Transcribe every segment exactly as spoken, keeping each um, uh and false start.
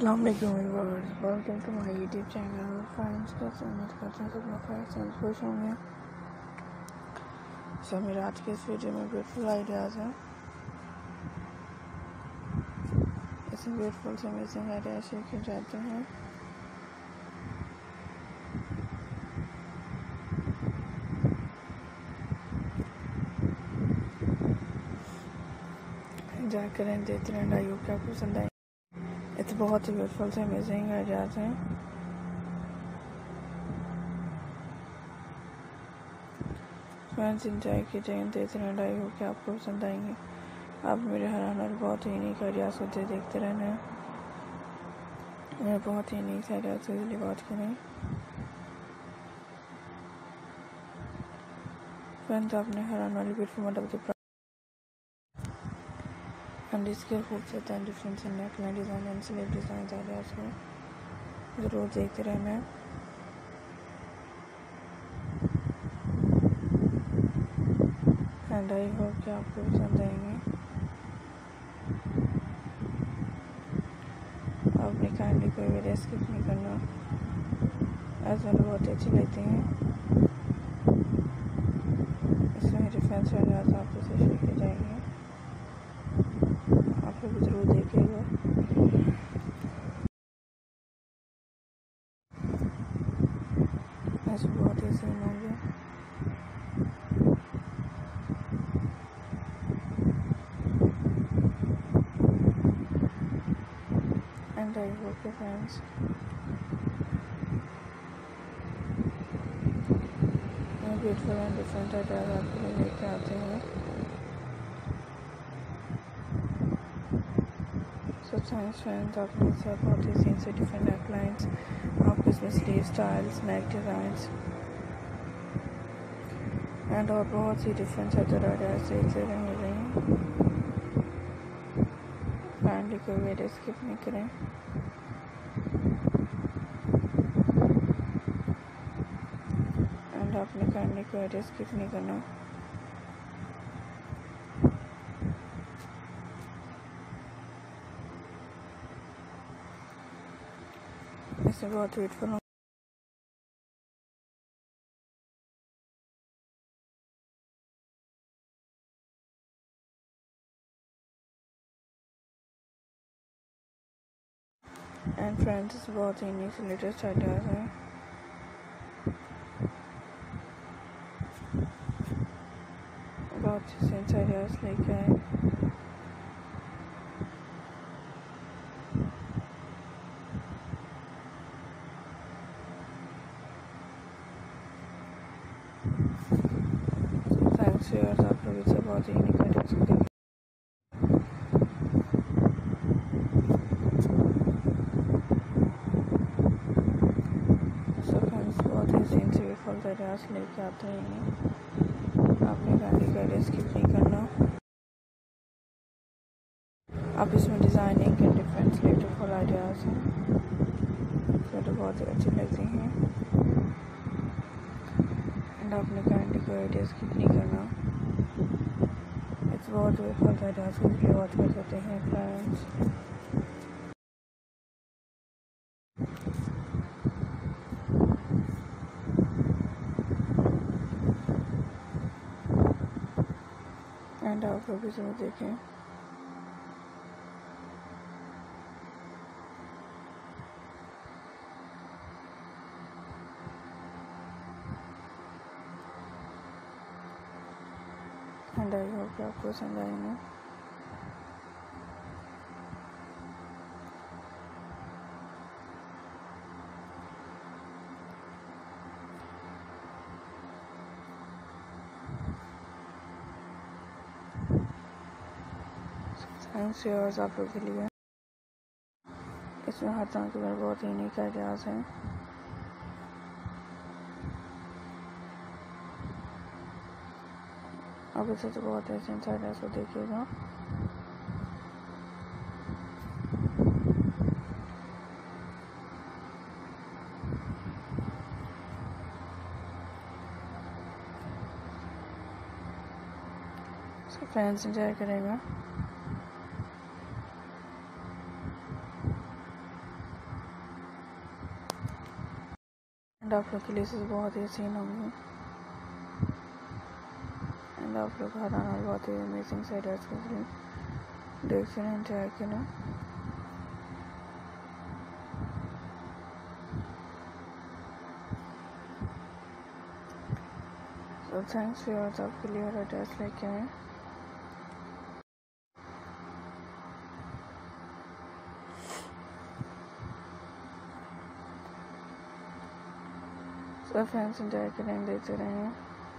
अस्सलाम वालेकुम viewers, welcome to my YouTube channel. Friends, कैसे उम्मीद करते हैं सब लोग फ्रेंड्स खुश होंगे। सो मेरे आज के इस वीडियो में ब्यूटीफुल आइडियाज़ हैं। इसमें ब्यूटीफुल से अमेजिंग आइडियाज शेयर किए जाते हैं। एंजॉय करें, देखते रहें। आई होप कि आपको पसंद आए। इस बहुत ही ब्यूटीफुल से अमेजिंग आइडियाज़ हैं। फ्रेंड्स, एंजॉय कीजिए, देखते रहें। आई होप कि आपको पसंद आएंगे। आप मेरे हर आने बहुत ही यूनिक आइडियाज़ होते देखते रहना है। मैं बहुत ही यूनिक आइडियाज़ के लिए बात करें। फ्रेंड्स, आपने हर आने वाली ब्यूटीफुल मतलब एंड इसके खूबसूरत एंड डिफरेंट से neckline design and sleeve design ideas को ज़रूर देखते रहना है। एंड आई होप कि आपको पसंद आएंगे। आपने काइंडली कोई वीडियो स्किप नहीं करना, एज मुझे बहुत अच्छी लगती हैं। इसमें डिफरेंस आइडियाज़ आपसे शेयर किए जाएंगे, आप लोग ज़रूर देखिएगा। ऐसे बहुत ही सीन होंगे। एंड आई होप के friends beautiful and different ideas आपके लिए लेके आते हैं। सो थैंक्स फ्रेंड्स, आपने से बहुत ही सीन से डिफरेंट नेकलाइंस, आपको इसमें sleeve styles, neck designs and और बहुत ही डिफरेंट आइडियाज़ देखते रहे मिल रही हैं। काइंडली कोई वीडियो स्किप नहीं करें। एंड आपने काइंडली कोई वीडियो स्किप नहीं करना। इससे बहुत ब्यूटीफुल एंड फ्रेंड्स बहुत ही न्यू से लेटेस्ट आइडियाज़ हैं। बहुत ही सेंस आइडियाज़ लेके आए। थैंक्स यार, आप लोग इससे बहुत ही यूनिक आइडियाज़ को देखें। सो फ्रेंड्स, बहुत ही सीन से ब्यूटीफुल आइडियाज़ लेके आते हैं। आपने गाड़ी का आइडिया स्किप नहीं करना। आप इसमें डिज़ाइनिंग के डिफरेंट ब्यूटीफुल आइडियाज़ हैं जो तो बहुत ही अच्छी लगती हैं। एंड आपने काइंडली कोई आइडिया स्किप नहीं करना। इट्स बहुत ब्यूटीफुल आइडियाज़ को इसलिए वॉच कर सकते हैं फ्रेंड्स। एंड आप लोग भी जरूर देखें। एंड आई होप कि आपको पसंद आएंगे। थैंक्स यार्स आप लोग के लिए। इसमें हर तरह के बहुत यूनिक आइडियाज़ हैं। अब इसे तो बहुत ऐसे आइडियाज़ को देखिएगा। फ्रेंड्स एंजॉय करेगा। आप लोग के लिए इसे बहुत ही सीन होंगे एंड आप लोग हर आना बहुत ही अमेजिंग साइड देखते हैं एंजॉय करना। तो थैंक्स व्यूअर्स, आपके लिए और ड्रेस लेके आए। सब फ्रेंड्स एंजॉय करें, देखते रहें।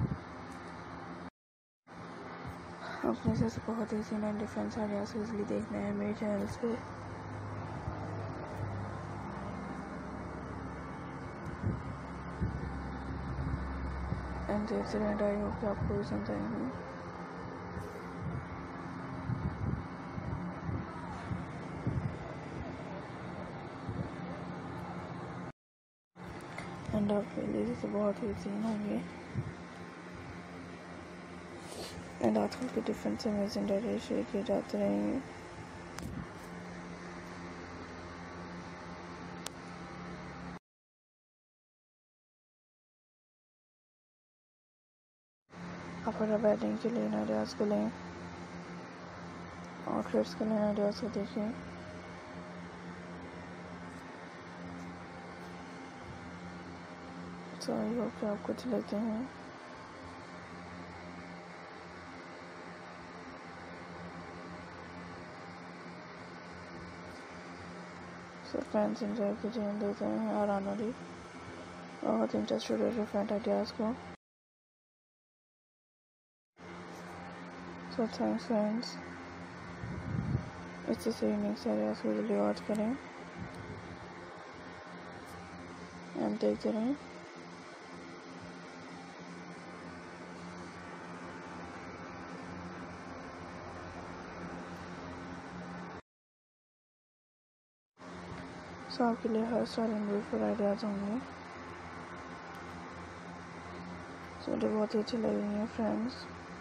अपने से बहुत ही सीन एंड डिफरेंस आइडियाज इजली देखना है मेरे चैनल्स पे। एंड देखते रहें, आई होप कि आपको भी पसंद आएंगे। एंड आपके लिए से बहुत ही सीन होंगे एंड आजकल के डिफरेंट से अमेजिंग डायरी शेयर किए जाते रहेंगे। अपना बैटिंग के लिए आइडियाज़ को लें, आउटफिट्स के लिए आइडियाज़ को देखें। सो आई होप कि आप कुछ लेते हैं। सो फ्रेंड्स एंजॉय कीजिए, देते हैं और आने वाली बहुत इंटरेस्टेड है डिफरेंट आइडियाज़ को। सो थैंक्स फ्रेंड्स, इससे से यूनिक आइडियाज़ को जल्दी वॉच करें एंड देखते रहें। सो आपके लिए हर साल ब्यूटीफुल आइडियाज़ होंगे। सो मुझे बहुत ही अच्छी लगेंगे फ्रेंड्स।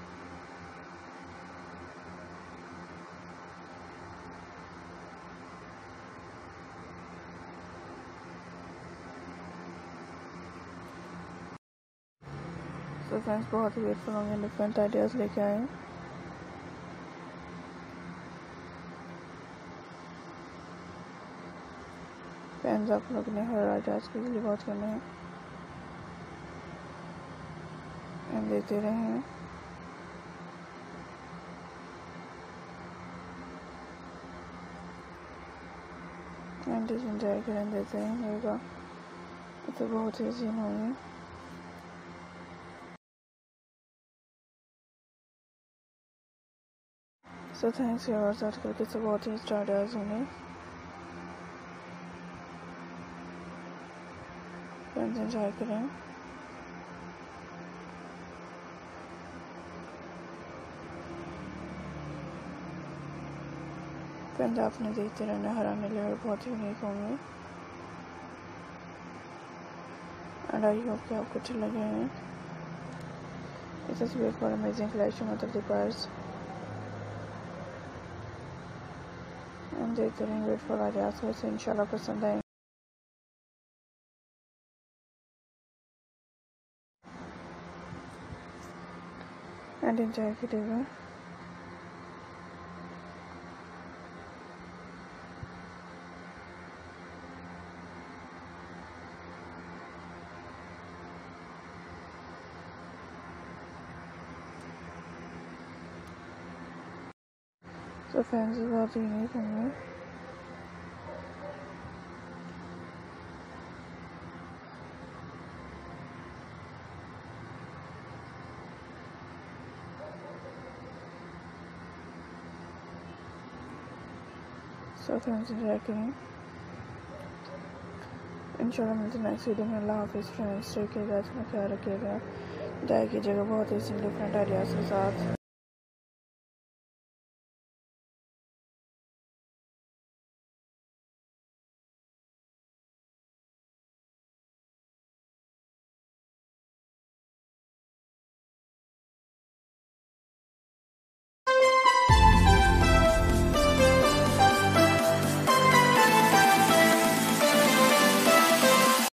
सो फ्रेंड्स बहुत ही ब्यूटीफुल होंगे, डिफरेंट आइडियाज़ लेके आए। फ्रेंड्स आप लोग ने हर आइडियाज़ के लिए वॉच करना है एंड देते रहें। एंड एंजॉय करें, देते रहेगा, तो बहुत ही सीन होंगे। सो थैंक्स व्यूअर्स, आजकल के सब बहुत ही स्टार्टर्स होंगे। फ्रेंड्स एंजॉय करें। फ्रेंड्स आपने देखते रहना, हर आने वाले बहुत यूनिक होंगे एंड आई होप कि आपको अच्छे लगे हैं। इस तस्वीर पर amazing collection of the purse and देखते रहेंगे ब्यूटीफुल आइडियाज़ को, इसे इंशाल्लाह पसंद आएंगे एंड एंजॉय करिएगा। तो फ्रेंड्स बहुत यूनिक होंगे। सो फ्रेंड्स एंजॉय करें। इंशाल्लाह मिलते हैं नेक्स्ट वीडियो में। अल्लाह हाफिज़ फ्रेंड्स, टेक केयर, अपना ख्याल रखिएगा, जाए कीजिएगा बहुत ही डिफरेंट आइडियाज़ के साथ।